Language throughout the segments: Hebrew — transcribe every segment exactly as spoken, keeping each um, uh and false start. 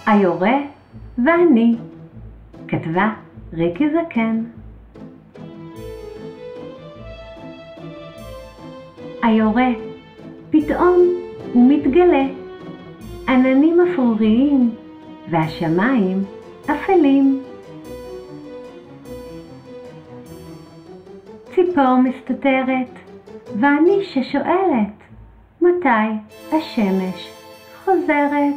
היורה ואני, כתבה ריקי זקן. היורה, פתאום הוא מתגלה, עננים אפרוריים והשמיים אפלים. ציפור מסתתרת, ואני ששואלת, מתי השמש חוזרת?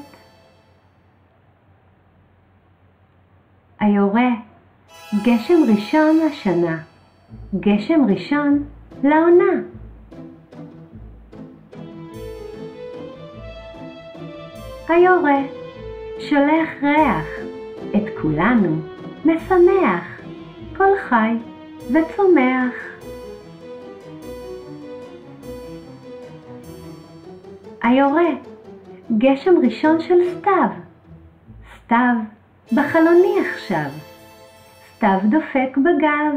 היורה, גשם ראשון השנה, גשם ראשון לעונה. היורה, שולח ריח, את כולנו משמח, כל חי וצומח. היורה, גשם ראשון של סתיו, סתיו בחלוני עכשיו, סתיו דופק בגב.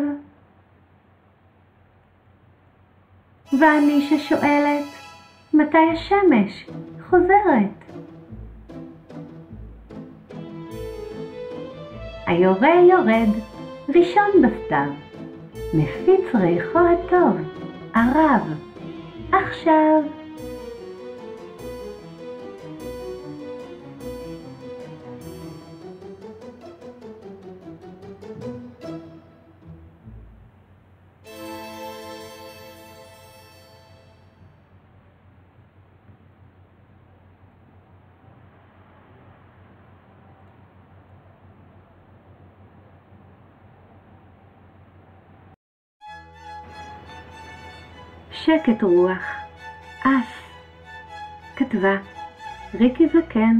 ואני ששואלת, מתי השמש חוזרת? היורה יורד, ראשון בסתיו, מפיץ ריחו הטוב, ערב, עכשיו. שקט רוח, אס, כתבה ריקי זקן.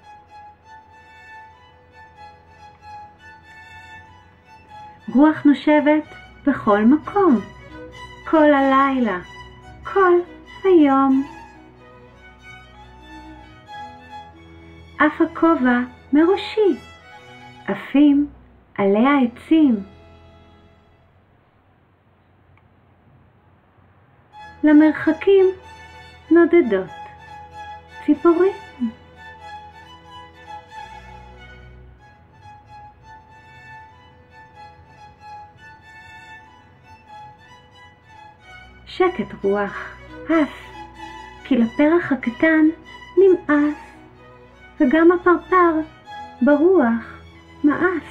רוח נושבת בכל מקום, כל הלילה, כל היום. אף הכובע מראשי, עפים עלי העצים. למרחקים נודדות ציפורים. שקט רוח, אס, כי לפרח הקטן נמאס, וגם הפרפר ברוח מאס.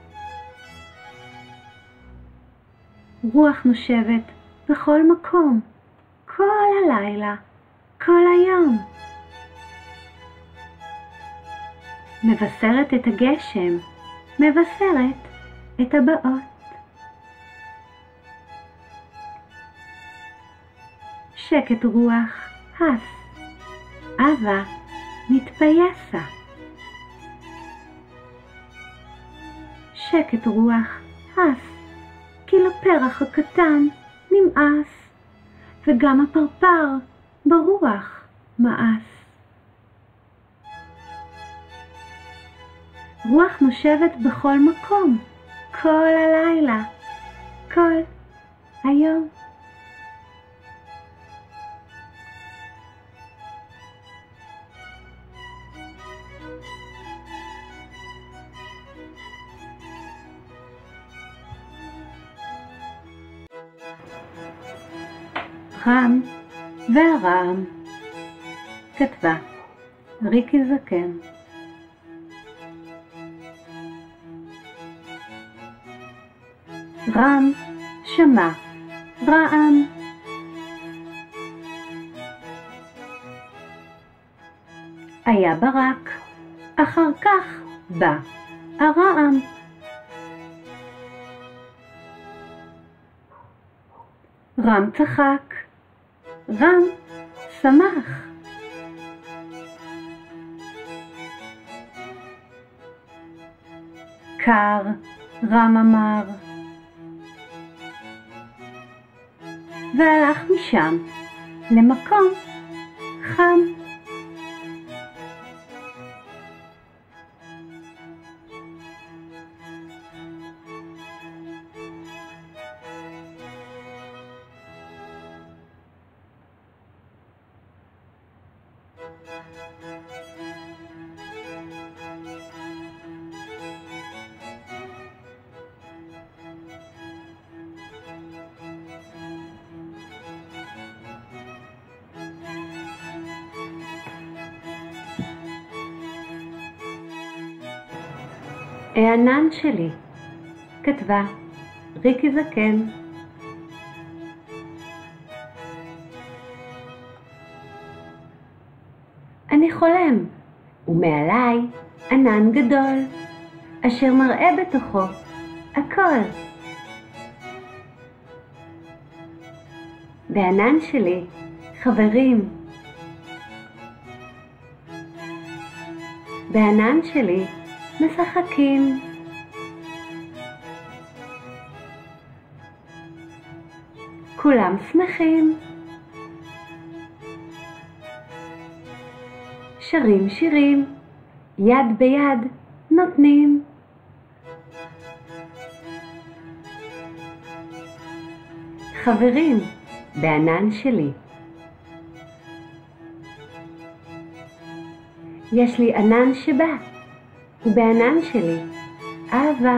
רוח נושבת בכל מקום, כל הלילה, כל היום. מבשרת את הגשם, מבשרת את הבאות. שקט רוח, אס, אבה מתפייסה. שקט רוח, אס, כי לפרח הקטן נמאס, וגם הפרפר ברוח מאס. רוח נושבת בכל מקום, כל הלילה, כל היום. רם והרעם, כתבה ריקי זקן. רם שמע רעם, היה ברק, אחר כך בא הרעם. רם צחק, רם שמח. קר, רם אמר, והלך משם למקום חם. הענן שלי, כתבה ריקי זקן. אני חולם, ומעליי ענן גדול, אשר מראה בתוכו הכל. בענן שלי חברים. בענן שלי משחקים. כולם שמחים. שרים שירים, יד ביד נותנים. חברים בענן שלי. יש לי ענן שבא, ובענן שלי אהבה.